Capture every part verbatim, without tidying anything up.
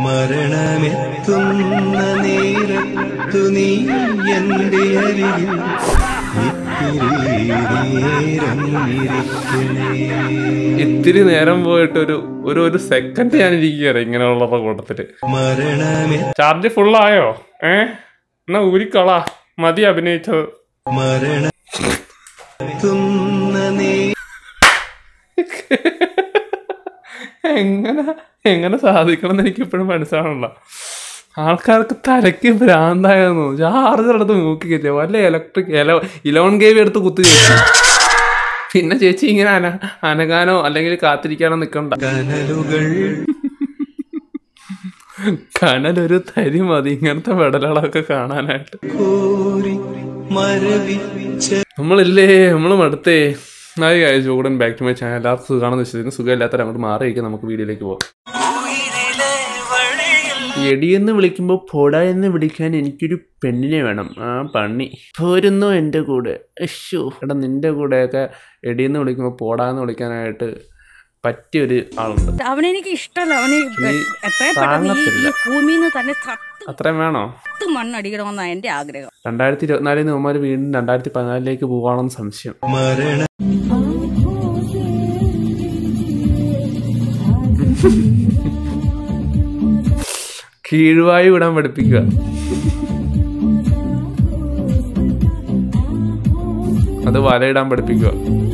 മരണമെത്തുന്ന നേരത്തു നീ എൻ്റെ അരികിൽ ഇത്തിരി നേരം പോയിട്ട് ഒരു ഒരു ഒരു സെക്കൻഡ് ഞാൻ ഇരിക്കുകയാണ് ഇങ്ങനെയുള്ള കൂട്ടത്തില്. ചാർജ് ഫുള്ളായോ? ഏ എന്നാ ഊരിക്കളാ, മതി അഭിനയിച്ചത്. എങ്ങനെ എങ്ങനെ സാധിക്കണം എന്ന് എനിക്കിപ്പോഴും മനസ്സിലാവണല്ലോ. ആൾക്കാർക്ക് തലയ്ക്ക് ഭ്രാന്തായെന്നു. ചാർജർ എടുത്ത് നോക്കിക്കില്ല, വല്ല ഇലക്ട്രിക് ഇല ഇലവൻ കെ വി എടുത്ത് കുത്തി ചേച്ചി. പിന്നെ ചേച്ചി ഇങ്ങനെ അന അനങ്ങാനോ അല്ലെങ്കിൽ കാത്തിരിക്കാനോ നിക്കണ്ട. കനലൊരു തരി മതി ഇങ്ങനത്തെ വെടലുകളൊക്കെ കാണാനായിട്ട്. നമ്മളില്ലേ നമ്മള് മടുത്തേ. ആയി കാര്യം ചൂടൻ ബാക്ക് ടു മൈ ചാനൽ. എല്ലാവർക്കും സുഖമാണെന്ന് വിശ്വസിക്കുന്നു. സുഖമില്ലാത്തവർ അങ്ങോട്ട് മാറിയിരിക്കും. നമുക്ക് വീഡിയോയിലേക്ക് പോകാം. എടിയെന്ന് വിളിക്കുമ്പോൾ പോടാ എന്ന് വിളിക്കാൻ എനിക്കൊരു പെണ്ണിനെ വേണം. ആ പണി പോരുന്നു എൻ്റെ കൂടെ. അശ്ശോ എടാ, നിന്റെ കൂടെയൊക്കെ എടിയെന്ന് വിളിക്കുമ്പോൾ പോടാ എന്ന് വിളിക്കാനായിട്ട് പറ്റിയൊരു ആളുണ്ട്. അവനെനിക്ക് ഇഷ്ടമല്ല. അവന് അത്രയും വേണോ? മണ്ണടിക്കണമെന്നാണ് എൻ്റെ ആഗ്രഹം. രണ്ടായിരത്തി ഇരുപത്തിനാലിൽ നിന്ന് വീണ്ടും രണ്ടായിരത്തി പതിനാലിലേക്ക് പോവാണെന്ന് സംശയം. കീഴ്വായു വിടാൻ പഠിപ്പിക്കുക. അത് വലയിടാൻ പഠിപ്പിക്കുക.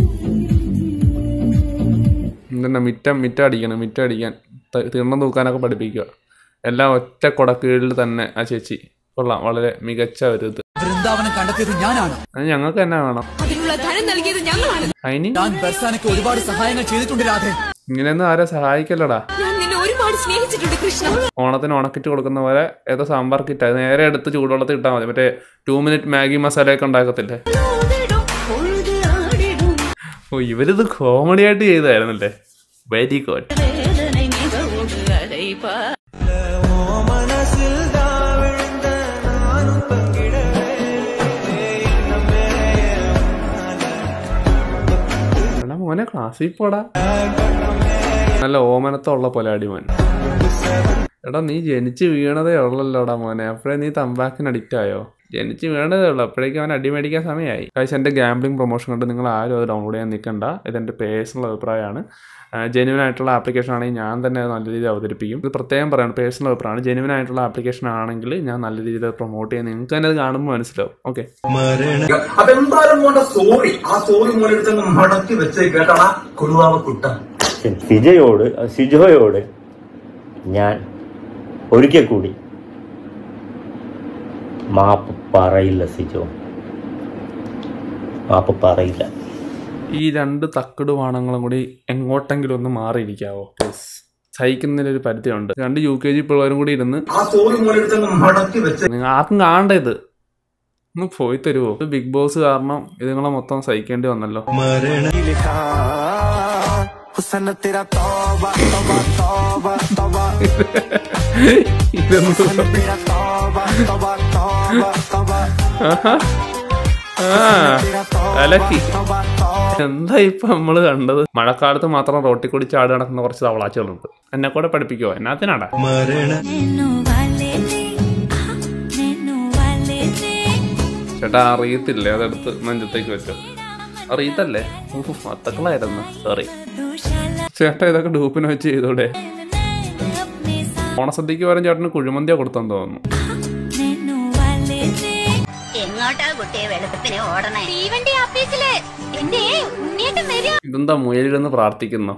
എന്തെന്നാ മിറ്റം മിറ്റം അടിക്കണം, മിറ്റം അടിക്കാൻ തിണ്ണം തൂക്കാനൊക്കെ പഠിപ്പിക്കുക. എല്ലാം ഒറ്റ കൊടക്കീഴിൽ തന്നെ. ആ ചേച്ചി കൊള്ളാം, വളരെ മികച്ച ഒരു ഇത്. അത് ഞങ്ങൾക്ക് തന്നെ വേണം. അതിന് ഒരുപാട് സഹായങ്ങൾ ചെയ്തിട്ടുണ്ട് രാധേ. ഇങ്ങനെയൊന്നും ആരെ സഹായിക്കല്ലടാ. ഓണത്തിന് ഓണക്കിറ്റ് കൊടുക്കുന്ന പോലെ ഏതോ സാമ്പാർ കിറ്റ് അത് നേരെ എടുത്ത് ചൂടുവെള്ളത്തിൽ ഇട്ടാൽ മതി. മറ്റേ ടു മിനിറ്റ് മാഗി മസാലയൊക്കെ ഉണ്ടാക്കത്തില്ലേ? ഓ ഇവരിത് കോമഡി ആയിട്ട് ചെയ്തായിരുന്നല്ലേ. Very good. എടാ മോനെ ക്ലാസ്സിൽ പോടാ. നല്ല ഓമനത്തുള്ള പോലെ അടിമോൻ. എടാ നീ ജനിച്ച് വീണതേ ഉള്ളല്ലോടാ മോനെ, അപ്പോഴേ നീ തമ്പാക്കിന് അഡിക്റ്റ് ആയോ? ജനിച്ച് വീണതേ ഉള്ളൂ, അപ്പോഴേക്കും അവൻ അടിമേടിക്കാൻ സമയമായി. കാശ് എൻ്റെ ഗാംബ്ലിംഗ് പ്രൊമോഷൻ കൊണ്ട് നിങ്ങൾ ആരും അത് ഡൗൺലോഡ് ചെയ്യാൻ നിൽക്കണ്ട. ഇതെൻ്റെ പേഴ്സണൽ അഭിപ്രായമാണ്. ജെന്യുവൻ ആയിട്ടുള്ള ആപ്ലിക്കേഷൻ ആണെങ്കിൽ ഞാൻ തന്നെ അത് നല്ല രീതിയിൽ അവതരിപ്പിക്കും. ഇത് പ്രത്യേകം പറയണം, പേഴ്സണൽ അഭിപ്രായമാണ്. ജെന്യുവൻ ആയിട്ടുള്ള ആപ്ലിക്കേഷൻ ആണെങ്കിൽ ഞാൻ നല്ല രീതിയിൽ പ്രൊമോട്ട് ചെയ്യാൻ നിങ്ങൾക്ക് തന്നെ അത് കാണുമ്പോൾ മനസ്സിലാവും. ഓക്കെ, സിജയോട് സിജോയോട് ഞാൻ ഒരിക്കൽ കൂടി മാപ്പ് പറയില്ല. സിജോ മാപ്പ് പറയില്ല. ഈ രണ്ട് തക്കട് വാണങ്ങളും കൂടി എങ്ങോട്ടെങ്കിലും ഒന്ന് മാറിയിരിക്കാവോ പ്ലീസ്? സഹിക്കുന്നതിനൊരു പരിധിയുണ്ട്. രണ്ട് യു കെ ജി പിള്ളേരും കൂടി ഇരുന്ന് നിങ്ങൾ ആർക്കും കാണണ്ട, ഇത് ഒന്ന് പോയി തരുമോ? ബിഗ് ബോസ് കാരണം ഇതുങ്ങളെ മൊത്തം സഹിക്കേണ്ടി വന്നല്ലോ. എന്താ ഇപ്പൊ നമ്മള് കണ്ടത്? മഴക്കാലത്ത് മാത്രം റോട്ടിൽ കൂടി ചാട് നടക്കുന്ന കുറച്ച് തവളാച്ചുകളുണ്ട്. എന്നെ കൂടെ പഠിപ്പിക്കുവോ? എന്നാത്തിനാടാ? ചേട്ടാ അറിയത്തില്ലേ, അതെടുത്ത് നെഞ്ചത്തേക്ക് വെച്ചോ. അറിയത്തല്ലേ? മത്തക്കളായിരുന്നു, സോറി ചേട്ടാ. ഇതൊക്കെ ഡൂപ്പിന് വെച്ച് ചെയ്തോടെ. ഓണസദ്യക്ക് വരാൻ ചേട്ടന് കുഴിമന്തിയാ കൊടുത്തെന്ന് തോന്നുന്നു. ഇതെന്താ മുയലിരുന്ന് പ്രാർത്ഥിക്കുന്നു?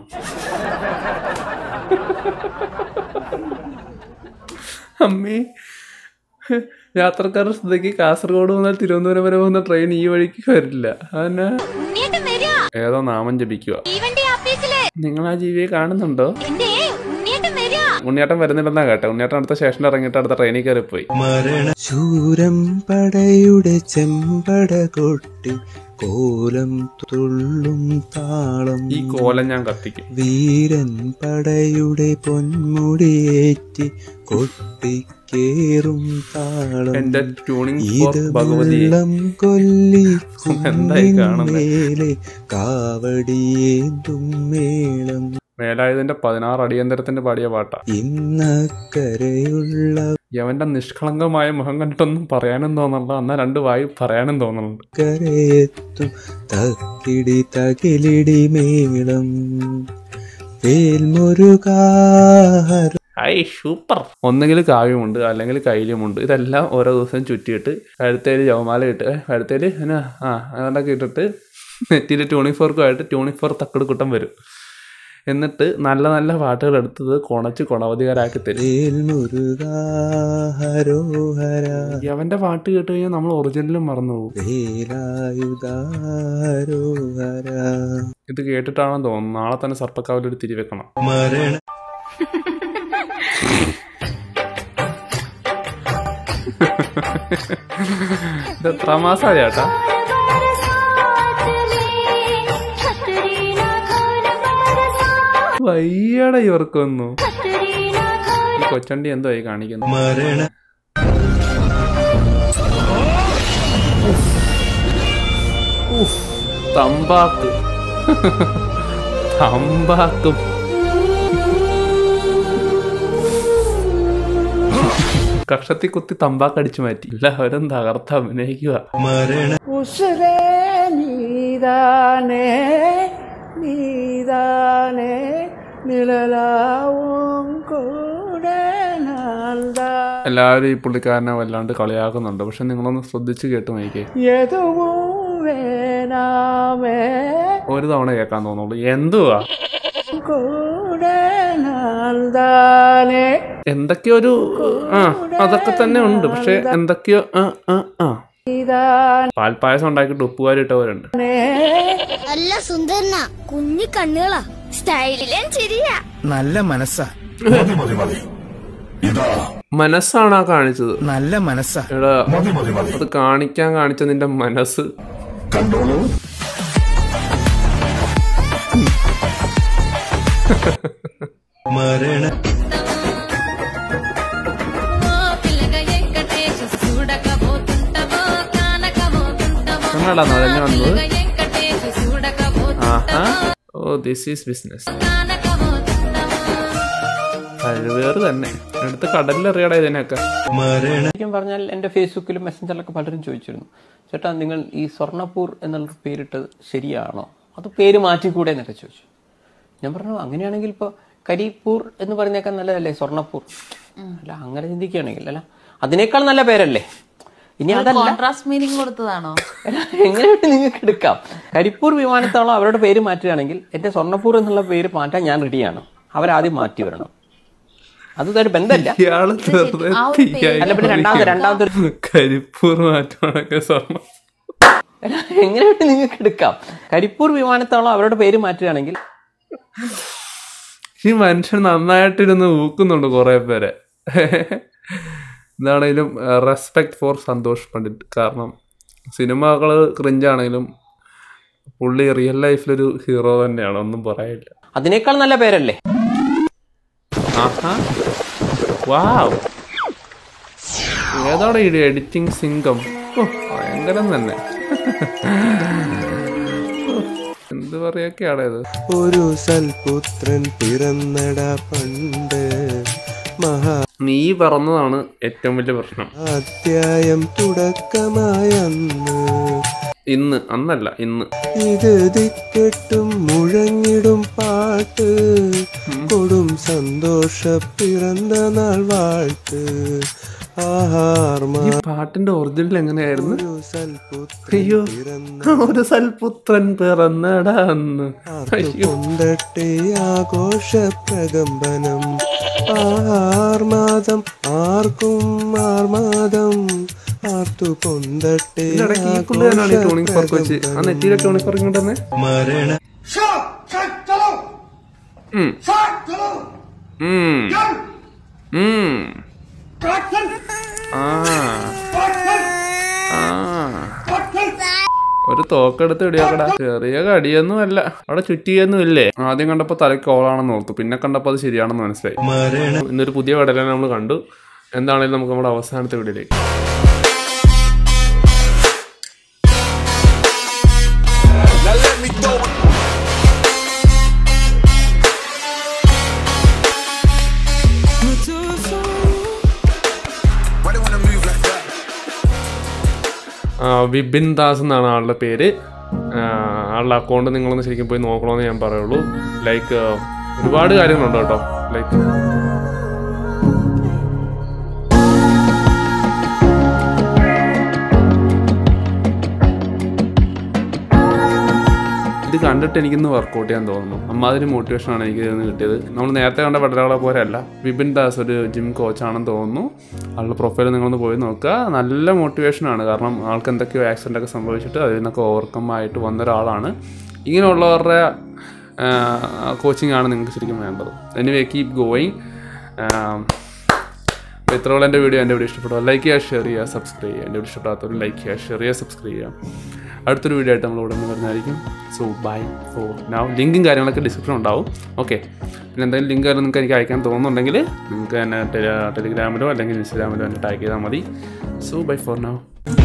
അമ്മേ, യാത്രക്കാരുടെ ശ്രദ്ധയ്ക്ക് കാസർഗോഡ് മുതൽ തിരുവനന്തപുരം വരെ പോകുന്ന ട്രെയിൻ ഈ വഴിക്ക് വരില്ല. അതന്നെ ഏതോ നാമം ജപിക്കുക. നിങ്ങൾ ആ ജീവിയെ കാണുന്നുണ്ടോ? ഉണ്ണിയേട്ടൻ വരുന്നില്ലെന്നാ കേട്ടെ. ഉണ്ണിയേട്ടൻ അടുത്ത സ്റ്റേഷനിൽ ഇറങ്ങിയിട്ട് അടുത്ത ട്രെയിനിൽ കയറി പോയി. ശൂരം പടയുടെ ചെമ്പട കൊട്ടി കോലം തുള്ളും താളം. ഈ കോലം ഞാൻ കത്തിക്കും. വീരൻ പടയുടെ പൊന്മുടിയേറ്റി കൊട്ടിക്കേറും താളം. എന്റെ ട്യൂണിംഗ് വെള്ളം കൊല്ലി മേലെ കാവടിയേന്തും മേളം. മേലായുധന്റെ പതിനാറ് അടിയന്തരത്തിന്റെ പാടിയ പാട്ടാ. ഇന്നക്കരയുള്ള യവന്റെ നിഷ്കളങ്കമായ മുഖം കണ്ടിട്ടൊന്നും പറയാനും തോന്നണ്ട, എന്നാ രണ്ട് വായി പറയാനും തോന്നുന്നുണ്ട്. കരയെത്തും തക്കിടി തകിലിടി മേളം വേൽമുരുകാഹര. I super. ഒന്നെങ്കിൽ കാവ്യമുണ്ട് അല്ലെങ്കിൽ കൈലിയുമുണ്ട്. ഇതെല്ലാം ഓരോ ദിവസം ചുറ്റിയിട്ട് കഴുത്തേല് ജവമാല ഇട്ട് കഴുത്തേല് എന്നാ ആ അതൊക്കെ ഇട്ടിട്ട് നെറ്റിയിൽ ട്യൂണിക് ഫോർക്കുമായിട്ട് ട്യൂണിക് ഫോർ തക്കട് കുട്ടം വരും. എന്നിട്ട് നല്ല നല്ല പാട്ടുകൾ എടുത്തത് കൊണച്ച് കൊണവധികാരാക്കി തരും. അവന്റെ പാട്ട് കേട്ട് കഴിഞ്ഞാൽ നമ്മൾ ഒറിജിനലും മറന്നു പോകും. ഇത് കേട്ടിട്ടാണെന്ന് തോന്നുന്നു നാളെ തന്നെ സർപ്പക്കാവിലൊരു തിരിവെക്കണം. ഇത് എത്ര മാസമായി ചേട്ടാ? വയ്യട ഇവർക്കൊന്നു. ഈ കൊച്ചണ്ടി എന്തോ ആയി കാണിക്കുന്നു. തമ്പാക്ക് തമ്പാക്കും കക്ഷത്തി കുത്തി തമ്പാക്ക് അടിച്ചു മാറ്റി. എല്ലാവരും തകർത്ത് അഭിനയിക്കുക. എല്ലാവരും ഈ പുള്ളിക്കാരനെ വല്ലാണ്ട് കളിയാക്കുന്നുണ്ട്. പക്ഷെ നിങ്ങളൊന്ന് ശ്രദ്ധിച്ച് കേട്ട് നോക്കിക്കേ. ഒരു തവണ കേൾക്കാൻ തോന്നുള്ളൂ. എന്തുവാ എന്തൊക്കെയോ ഒരു ആ അതൊക്കെ തന്നെ ഉണ്ട്. പക്ഷെ എന്തൊക്കെയോ ആ ആ ആ പാൽപ്പായസം ഉണ്ടാക്കിയിട്ട് ഉപ്പുകാരിട്ടവരുണ്ട്. നല്ല സുന്ദരന കുഞ്ഞി കണ്ണുകളാ സ്റ്റൈലിലും ശരിയാ. നല്ല മനസ്സാ. മനസ്സാണ് ആ കാണിച്ചത്. നല്ല മനസ്സാ. എടാ അത് കാണിക്കാൻ കാണിച്ച നിന്റെ മനസ്സ് കണ്ടോളൂ. മരണ എന്നാടാ നുഴഞ്ഞു വന്നത്? ആഹാ ഓ ദിസ് ഈസ് ബിസിനസ്. കഴിവേറ് തന്നെ എടുത്ത് കടലിലെറിയടാ ഇതിനൊക്കെ. ശരിക്കും പറഞ്ഞാൽ എൻ്റെ ഫേസ്ബുക്കിലും മെസ്സഞ്ചറിലൊക്കെ പലരും ചോദിച്ചിരുന്നു, ചേട്ടാ നിങ്ങൾ ഈ സ്വർണ്ണപ്പൂർ എന്നുള്ള പേരിട്ടത് ശരിയാണോ, അത് പേര് മാറ്റിക്കൂടെ എന്നൊക്കെ ചോദിച്ചു. ഞാൻ പറഞ്ഞു അങ്ങനെയാണെങ്കിൽ ഇപ്പോൾ കരിപ്പൂർ എന്ന് പറയുന്നേക്കാൾ നല്ലതല്ലേ സ്വർണ്ണപ്പൂർ. അല്ല അങ്ങനെ ചിന്തിക്കുകയാണെങ്കിൽ അല്ല അതിനേക്കാൾ നല്ല പേരല്ലേ. ഇനി അതല്ല മീനിങ് കൊടുത്തതാണോ? എങ്ങനെയായിട്ട് നിങ്ങൾക്ക് എടുക്കാം. കരിപ്പൂർ വിമാനത്താവളം അവരുടെ പേര് മാറ്റുകയാണെങ്കിൽ എന്റെ സ്വർണ്ണപ്പൂർ എന്നുള്ള പേര് മാറ്റാൻ ഞാൻ റെഡിയാണ്. അവരാദ്യം മാറ്റി വരണം. അതൊരു ബന്ധമല്ല. അല്ല പിന്നെ രണ്ടാമത്തെ രണ്ടാമത്തെ കരിപ്പൂർ മാറ്റുവാണെങ്കിൽ സ്വർണ്ണം എങ്ങനെയായിട്ട് നിങ്ങൾക്ക് എടുക്കാം. കരിപ്പൂർ വിമാനത്താവളം അവരുടെ പേര് മാറ്റുകയാണെങ്കിൽ ഈ മനുഷ്യൻ നന്നായിട്ടിരുന്ന് ഊക്കുന്നുണ്ട് കുറെ പേരെ. എന്താണെങ്കിലും റെസ്പെക്ട് ഫോർ സന്തോഷ് പണ്ഡിറ്റ്. കാരണം സിനിമകള് ക്രിഞ്ചാണെങ്കിലും പുള്ളി റിയൽ ലൈഫിലൊരു ഹീറോ തന്നെയാണ്, ഒന്നും പറയാനില്ല. അതിനേക്കാൾ നല്ല പേരല്ലേ. ആഹാ വാവ് ഏതാണ് ഈ എഡിറ്റിംഗ് സിംഗം. ഭയങ്കരം തന്നെ. എന്ത് പറയൊക്കെയാണ് ഇത്. ഒരു സൽപുത്രൻ പിറന്നട പണ്ട് മഹാ നീ പറഞ്ഞതാണ് ഏറ്റവും വലിയ പ്രശ്നം. അധ്യായം തുടക്കമായ ഇന്ന് അന്നല്ല ഇന്ന് ഇത് ദിക്കെട്ടും മുഴങ്ങിടും പാട്ട് കൊടും സന്തോഷ പിറന്ന നാൾ വാഴ്ത്ത്. ഈ പാട്ടിന്റെ ഒറിജിനൽ എങ്ങനെയായിരുന്നു? അയ്യോ ഒരു സൽപുത്രൻ പിറന്നടാ അന്ന്. കൊണ്ടട്ടെ ആഘോഷ പ്രകമ്പനം ആർമാദം ആർക്കും ആർമാദം ആർത്തു കൊണ്ടട്ടെ. ട്യൂണിംഗ് ഫോർക്ക് വെച്ച് ആ നെറ്റിയിലെ ട്യൂണിംഗ് ഫോർക്ക് കൊണ്ടുവന്നേ. മരണ ഒരു തോക്കെടുത്ത് ഇടിയാക്കടാ. ചെറിയ കടിയൊന്നും അല്ല. അവിടെ ചുറ്റിയൊന്നും ഇല്ലേ. ആദ്യം കണ്ടപ്പോ തലയ്ക്ക് ഓളാണെന്ന് ഓർത്തു, പിന്നെ കണ്ടപ്പോ അത് ശരിയാണെന്ന് മനസ്സിലായി. ഇന്നൊരു പുതിയ കടലാണ് നമ്മൾ കണ്ടു. എന്താണെങ്കിലും നമുക്ക് നമ്മുടെ അവസാനത്തെ വീഡിയോയിലേക്ക്. വിപിൻ ദാസ് എന്നാണ് ആളുടെ പേര്. ആളുടെ അക്കൗണ്ട് നിങ്ങളൊന്ന് ശരിക്കും പോയി നോക്കണമെന്ന് ഞാൻ പറയുള്ളൂ. ലൈക്ക് ഒരുപാട് കാര്യങ്ങളുണ്ട് കേട്ടോ. ലൈക്ക് ഇത് കണ്ടിട്ട് എനിക്കിന്ന് വർക്കൗട്ട് ചെയ്യാൻ തോന്നുന്നു. അമ്മാതിരി മോട്ടിവേഷനാണ് എനിക്ക് ഇന്ന് കിട്ടിയത്. നമ്മൾ നേരത്തെ കണ്ട പടരാളെ പോലെ അല്ല. വിപിൻ ദാസ് ഒരു ജിം കോച്ചാണെന്ന് തോന്നുന്നു. ആളുടെ പ്രൊഫൈൽ നിങ്ങളൊന്ന് പോയി നോക്കുക. നല്ല മോട്ടിവേഷനാണ്. കാരണം ആൾക്ക് എന്തൊക്കെയോ ആക്സിഡൻ്റ് ഒക്കെ സംഭവിച്ചിട്ട് അതിൽ നിന്നൊക്കെ ഓവർകം ആയിട്ട് വന്ന ഒരാളാണ്. ഇങ്ങനെയുള്ളവരുടെ കോച്ചിങ് ആണ് നിങ്ങൾക്ക് ശരിക്കും വേണ്ടത്. Anyway keep going. അപ്പോൾ ഇത്രയുള്ള എൻ്റെ വീഡിയോ എൻ്റെ വീഡിയോ ഇഷ്ടപ്പെടുക ലൈക്ക് ചെയ്യുക, ഷെയർ ചെയ്യുക, സബ്സ്ക്രൈബ് ചെയ്യുക. എൻ്റെ വീഡിയോ ഇഷ്ടപ്പെടാത്തവർ ലൈക്ക് ചെയ്യുക, ഷെയർ ചെയ്യുക, സബ്സ്ക്രൈബ് ചെയ്യുക. അടുത്തൊരു വീഡിയോ ആയിട്ട് നമ്മൾ ഇവിടെ നിന്ന് വരുന്നതായിരിക്കും. So bye for now. ലിങ്കും കാര്യങ്ങളൊക്കെ ഡിസ്ക്രിപ്ഷൻ ഉണ്ടാവും. ഓക്കെ, പിന്നെ എന്തെങ്കിലും ലിങ്ക് കാര്യം നിങ്ങൾക്ക് എനിക്ക് അയക്കാൻ തോന്നുന്നുണ്ടെങ്കിൽ നിങ്ങൾക്ക് എന്നെ ടെലിഗ്രാമിലോ അല്ലെങ്കിൽ ഇൻസ്റ്റാഗ്രാമിലോ എന്നെ ടാഗ് ചെയ്താൽ മതി. So bye for now.